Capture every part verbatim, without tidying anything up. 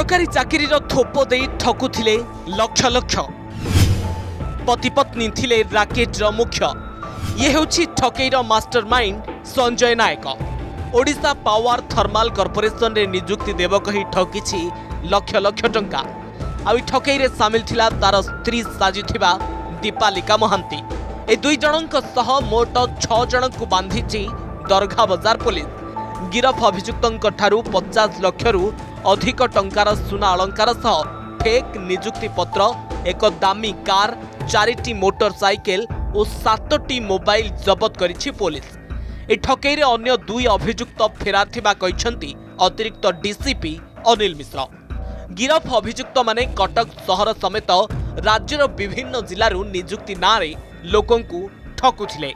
सरकारी चाकरी थोप दे ठकुथिले लक्ष लक्ष पति पत्नी थिले राकेट मुख्य ये होछि ठकईर mastermind Sanjay Nayak. Odisha power thermal corporation रे नियुक्ति देव कही ठकिछि लक्ष लक्ष टंका। आउ ठकई रे सामिल थिला तार स्त्री साजिथिबा दीपालिका महांती। ए दुई जनक सह मोट छह जन को बांधिछि दरघा बाजार पुलिस। गिरफ अभियुक्तों ठारू पचास लाख रु अधिक टंकार सुना अलंकार सह फेक नियुक्ति पत्र, एक दामी कार, चारिटी मोटरसाइकेल और सातटी मोबाइल जबत करिछि पुलिस। ए ठकई रे अन्य दुई अभियुक्त फेरार थिबा कहिसंती अतिरिक्त डीसीपी अनिल मिश्र। गिरफ अभियुक्त माने कटक सहर समेत राज्यर विभिन्न जिल्लारू नियुक्ति नारे लोकों को ठकुथिले।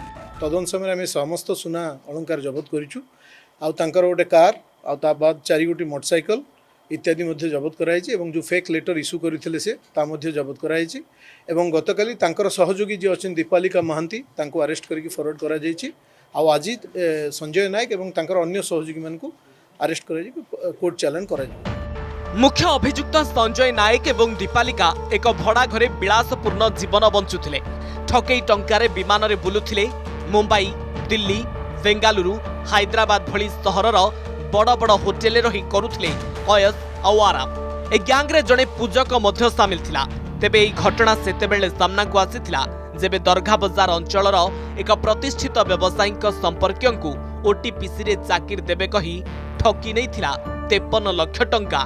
तदन समय आम समस्त सुना अलंकार जबत करिछु। आउ तांकर गोटे कार आउ ता बाद चारि गोटी मोटरसाइकल इत्यादि मध्य जबत कराई एवं जो फेक लेटर इश्यू करथिले से ता मध्य जबत कराई एवं गतकाली तांकर सहयोगी जे अछन दीपालिका महांती तांको अरेस्ट करके फरवर्ड करा जायछि। आउ आज संजय नायक एवं तांकर अन्य सहयोगी मान को अरेस्ट करा कोर्ट चालान करा। मुख्य अभियुक्त संजय नायक एवं दीपालिका एक भड़ा घरे विलासपूर्ण जीवन बंचुथिले। ठकई टंकारे विमान रे बुलुथिले। मुंबई, दिल्ली, बेंगालुरु, हैदराबाद भली सहरर बड़ बड़ होटेल रही करुथिले अयस और आराम। ए गैंग रे जने पूजक मध्य सामिल थिला। तेबे एई घटना सेतेबेले सामना को आसीथिला जेबे दरघा बाजार अंचलर एक प्रतिष्ठित व्यवसायिक संपर्कियों को ओटीपीसी रे चाकिर देबे कही ठकी नै थिला तेपन लाख टंका।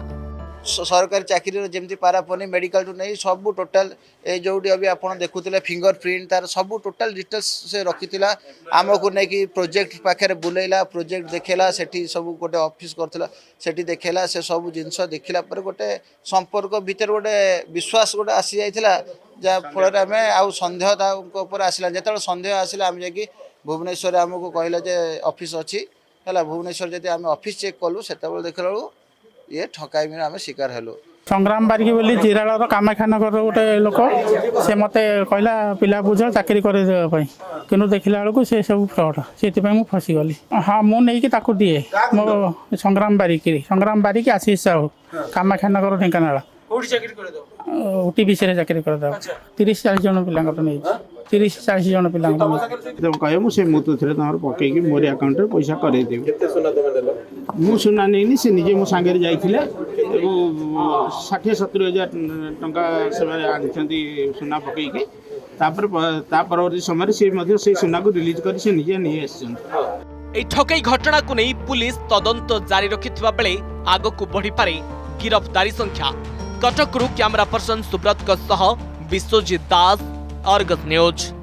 सरकारी चाकरी जमी पारापनी मेडिकल टू नहीं सब टोटाल ए जो अभी आप देखुले फिंगर प्रिंट तार सब टोटाल डिटेल्स से रखी आमको नहीं प्रोजेक्ट पाखे बुलेला प्रोजेक्ट देखेला सेठी सब गोटे ऑफिस करथिला सेठी देखेला से सब जिनस देखला पर गोटे संपर्क भीतर गोटे विश्वास गोटे आसी जाइथिला जा फल आम आउ सन्देह ऊपर आसला जो सन्देह आसला आम जाकि भुवनेश्वर आमको कहला जे ऑफिस अच्छी है भुवनेश्वर जब आम ऑफिस चेक कलु से देखला ये ठकाई में आम शिकार हेलु। संग्राम बारिकी बोली जिराल कामाख्यानगर गोटे लोक से मत कहला पिला बुझ चाकरी कर कि देखला बेलू से सब फ्रड से मुझे फसीगली। हाँ मुझे दिए मो संग्राम बारिकी संग्राम बारिकी आशीष साहू कामाख्यानगर ढेंकानाल ओटीपीसी रे चाकरी कर तीस चालीस जन पिला नहीं तीस चालीस जन पिला कहे मुझे मुतु थे पकईकि मोर आकाउंट पैसा करदेवी मु सुना नहीं से निजे मो सांगे जाइए षाठी सतुरी हजार टंका से सुना पकईकि परवर्ती समय से सुना को रिलीज कर निजे नहीं ठकई घटना को नहीं पुलिस तदंत जारी रखिथिबा बेले आग को बढ़ी पारे गिरफ्तारी संख्या। कटकरू camera person Subrat Biswajit Das, Argus news.